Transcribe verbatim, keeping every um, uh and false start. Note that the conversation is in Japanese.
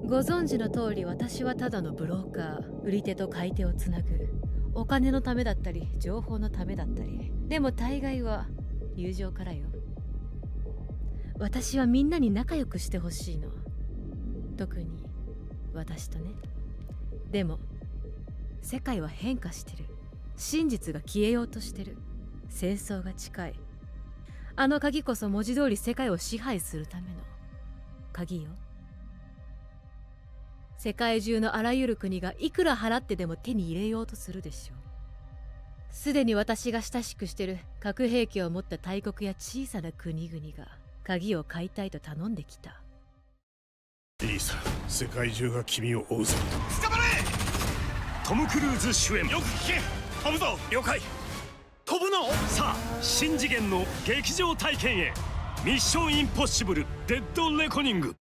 ご存知の通り、私はただのブローカー。売り手と買い手をつなぐ。お金のためだったり情報のためだったり、でも大概は友情からよ。私はみんなに仲良くしてほしいの。特に私とね。でも世界は変化してる。真実が消えようとしてる。戦争が近い。あの鍵こそ文字通り世界を支配するための鍵よ。世界中のあらゆる国がいくら払ってでも手に入れようとするでしょう。すでに私が親しくしてる核兵器を持った大国や小さな国々が鍵を買いたいと頼んできた。 いいさ、世界中が君を追うぞ。 捕まれ！ トム・クルーズ主演。 よく聞け！飛ぶぞ！ 了解。飛ぶの？ さあ、新次元の劇場体験へ。ミッションインポッシブルデッドレコニング。